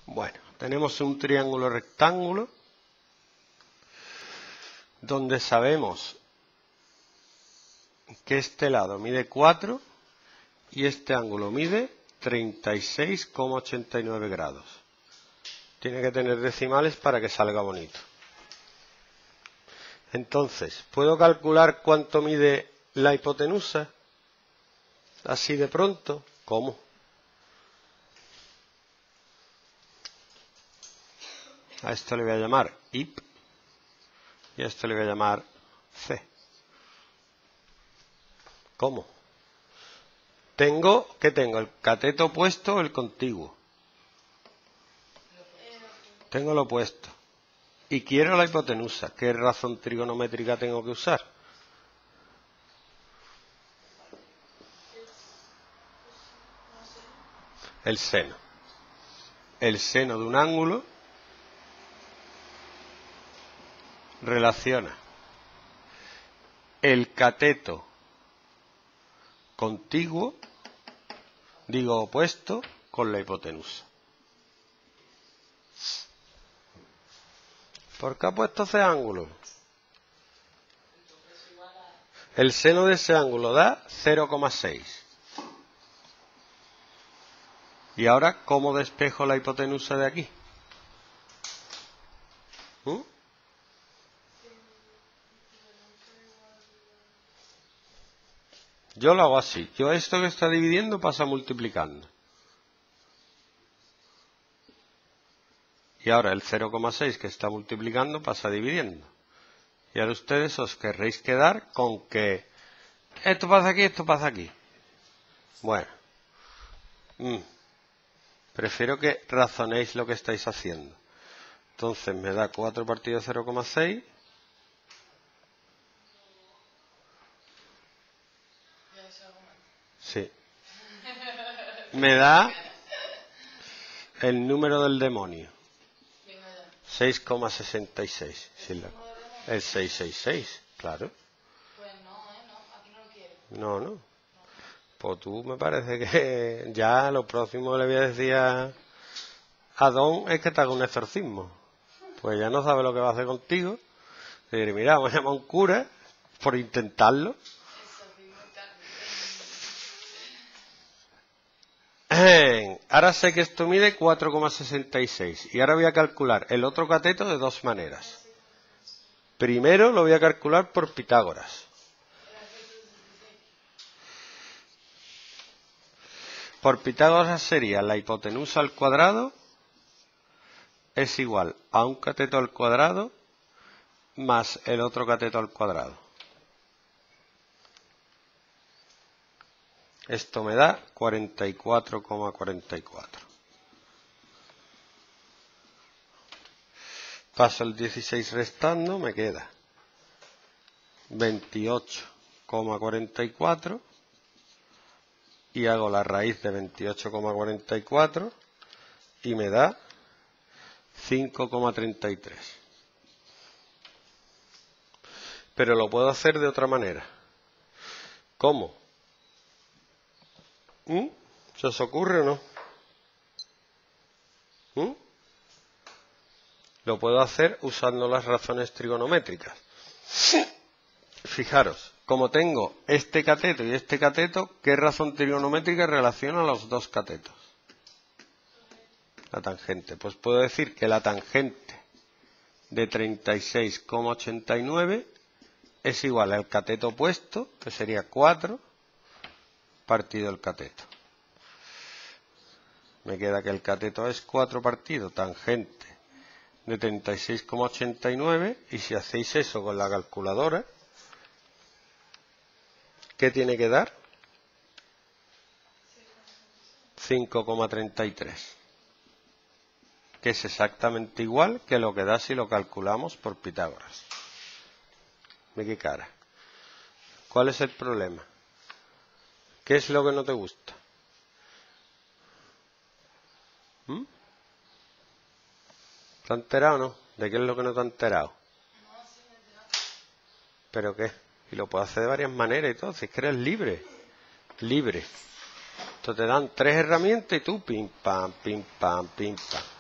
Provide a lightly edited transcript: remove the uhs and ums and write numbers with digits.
Bueno, tenemos un triángulo rectángulo donde sabemos que este lado mide 4 y este ángulo mide 36,89 grados. Tiene que tener decimales para que salga bonito. Entonces, ¿puedo calcular cuánto mide la hipotenusa? Así de pronto. ¿Cómo? A esto le voy a llamar IP y a esto le voy a llamar C. ¿Cómo? Tengo el cateto opuesto o el contiguo. Tengo lo opuesto. Y quiero la hipotenusa. ¿Qué razón trigonométrica tengo que usar? El seno. El seno de un ángulo relaciona el cateto contiguo, digo opuesto, con la hipotenusa. ¿Por qué ha puesto ese ángulo? El seno de ese ángulo da 0,6. Y ahora, ¿cómo despejo la hipotenusa de aquí? Yo lo hago así. Yo esto que está dividiendo pasa multiplicando. Y ahora el 0,6 que está multiplicando pasa dividiendo. Y ahora ustedes os querréis quedar con que esto pasa aquí, esto pasa aquí. Bueno. Prefiero que razonéis lo que estáis haciendo. Entonces me da 4 partido 0,6. Sí. Me da el número del demonio. 6,66. Sí, el 666, claro. Pues no, aquí no lo quiero. No. Pues tú me parece que ya lo próximo le voy a decir a Don es que te haga un exorcismo. Pues ya no sabe lo que va a hacer contigo. Y diré, mira, vamos a llamar a un cura por intentarlo. Ahora sé que esto mide 4,66 y ahora voy a calcular el otro cateto de dos maneras. Primero lo voy a calcular por Pitágoras. Por Pitágoras sería la hipotenusa al cuadrado es igual a un cateto al cuadrado más el otro cateto al cuadrado. Esto me da 44,44. Paso el 16 restando, me queda 28,44 y hago la raíz de 28,44 y me da 5,33. Pero lo puedo hacer de otra manera. ¿Cómo? ¿Se os ocurre o no? Lo puedo hacer usando las razones trigonométricas. Fijaros, como tengo este cateto y este cateto, ¿qué razón trigonométrica relaciona los dos catetos? La tangente. Pues puedo decir que la tangente de 36,89 es igual al cateto opuesto, que sería 4, partido el cateto. Me queda que el cateto es 4 partido tangente de 36,89 y si hacéis eso con la calculadora, ¿qué tiene que dar? 5,33. Que es exactamente igual que lo que da si lo calculamos por Pitágoras. ¿De qué cara? ¿Cuál es el problema? ¿Qué es lo que no te gusta? ¿Te has enterado o no? ¿De qué es lo que no te has enterado? No, sí, me he enterado. ¿Pero qué? Y lo puedes hacer de varias maneras y todo. Si es que eres libre. Libre. Entonces te dan 3 herramientas y tú pim, pam, pim, pam, pim, pam.